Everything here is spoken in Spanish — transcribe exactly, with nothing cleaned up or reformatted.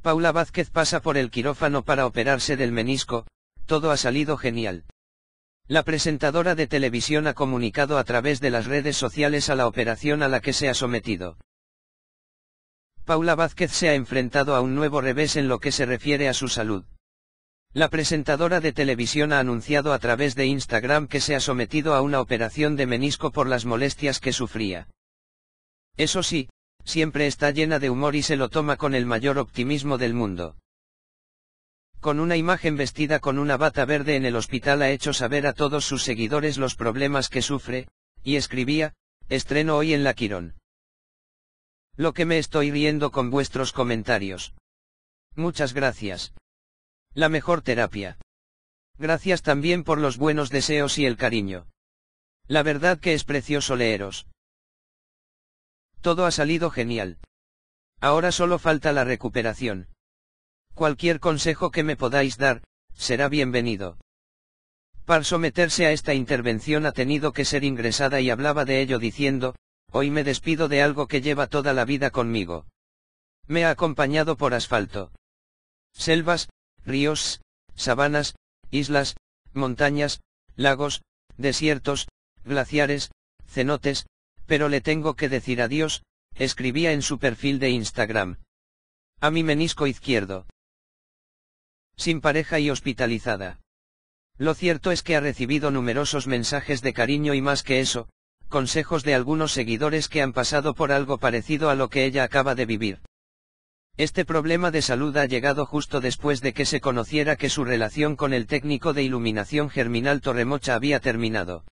Paula Vázquez pasa por el quirófano para operarse del menisco, todo ha salido genial. La presentadora de televisión ha comunicado a través de las redes sociales a la operación a la que se ha sometido. Paula Vázquez se ha enfrentado a un nuevo revés en lo que se refiere a su salud. La presentadora de televisión ha anunciado a través de Instagram que se ha sometido a una operación de menisco por las molestias que sufría. Eso sí, siempre está llena de humor y se lo toma con el mayor optimismo del mundo. Con una imagen vestida con una bata verde en el hospital ha hecho saber a todos sus seguidores los problemas que sufre, y escribía: estreno hoy en La Quirón. Lo que me estoy riendo con vuestros comentarios. Muchas gracias. La mejor terapia. Gracias también por los buenos deseos y el cariño. La verdad que es precioso leeros. Todo ha salido genial. Ahora solo falta la recuperación. Cualquier consejo que me podáis dar, será bienvenido. Para someterse a esta intervención ha tenido que ser ingresada y hablaba de ello diciendo: hoy me despido de algo que lleva toda la vida conmigo. Me ha acompañado por asfalto, selvas, ríos, sabanas, islas, montañas, lagos, desiertos, glaciares, cenotes, pero le tengo que decir adiós, escribía en su perfil de Instagram. A mi menisco izquierdo. Sin pareja y hospitalizada. Lo cierto es que ha recibido numerosos mensajes de cariño y más que eso, consejos de algunos seguidores que han pasado por algo parecido a lo que ella acaba de vivir. Este problema de salud ha llegado justo después de que se conociera que su relación con el técnico de iluminación Germinal Torremocha había terminado.